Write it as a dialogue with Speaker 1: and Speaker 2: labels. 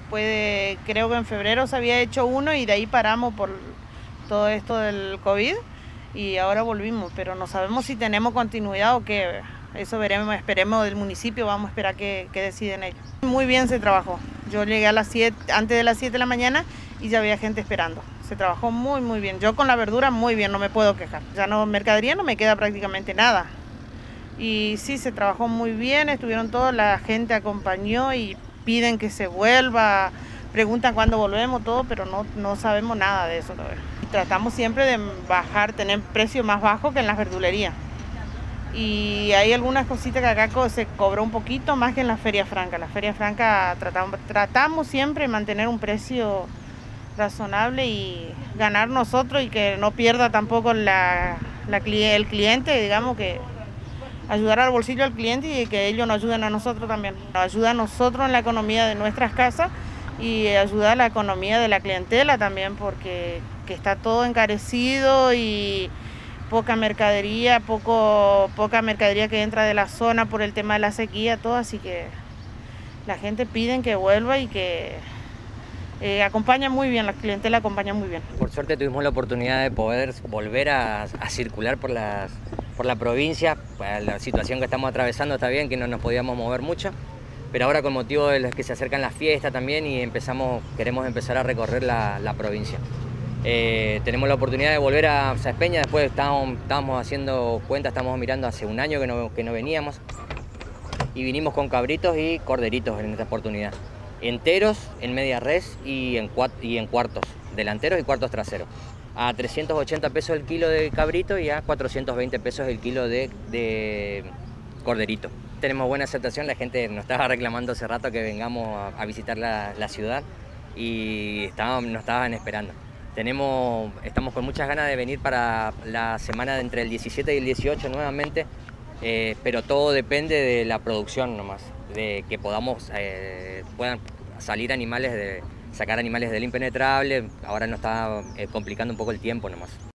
Speaker 1: Después creo que en febrero se había hecho uno y de ahí paramos por todo esto del COVID y ahora volvimos, pero no sabemos si tenemos continuidad o qué. Eso veremos, esperemos del municipio, vamos a esperar qué deciden ellos. Muy bien se trabajó. Yo llegué a las 7, antes de las 7 de la mañana y ya había gente esperando. Se trabajó muy bien. Yo con la verdura muy bien, no me puedo quejar. Ya no, mercadería no me queda prácticamente nada. Y sí, se trabajó muy bien, estuvieron todos, la gente acompañó y piden que se vuelva, preguntan cuándo volvemos, todo, pero no sabemos nada de eso todavía. Tratamos siempre de bajar, tener precio más bajo que en las verdulerías. Y hay algunas cositas que acá se cobró un poquito más que en la Feria Franca. La Feria Franca tratamos siempre de mantener un precio razonable y ganar nosotros y que no pierda tampoco el cliente, digamos, que ayudar al bolsillo al cliente y que ellos nos ayuden a nosotros también. Nos ayuda a nosotros en la economía de nuestras casas y ayuda a la economía de la clientela también, porque que está todo encarecido y poca mercadería que entra de la zona por el tema de la sequía, todo, así que la gente pide que vuelva y que acompaña muy bien, la clientela acompaña muy bien.
Speaker 2: Por suerte tuvimos la oportunidad de poder volver a circular por la provincia. La situación que estamos atravesando está bien, que no nos podíamos mover mucho, pero ahora con motivo de las que se acercan las fiestas también y queremos empezar a recorrer la provincia. Tenemos la oportunidad de volver a Sáenz Peña, después estábamos haciendo cuentas, estamos mirando hace un año que no veníamos y vinimos con cabritos y corderitos en esta oportunidad. Enteros, en media res y en cuartos, delanteros y cuartos traseros. A 380 pesos el kilo de cabrito y a 420 pesos el kilo de corderito. Tenemos buena aceptación, la gente nos estaba reclamando hace rato que vengamos a visitar la ciudad y nos estaban esperando. Estamos con muchas ganas de venir para la semana de entre el 17 y el 18 nuevamente, pero todo depende de la producción nomás, de que puedan salir sacar animales del impenetrable. Ahora nos está complicando un poco el tiempo nomás.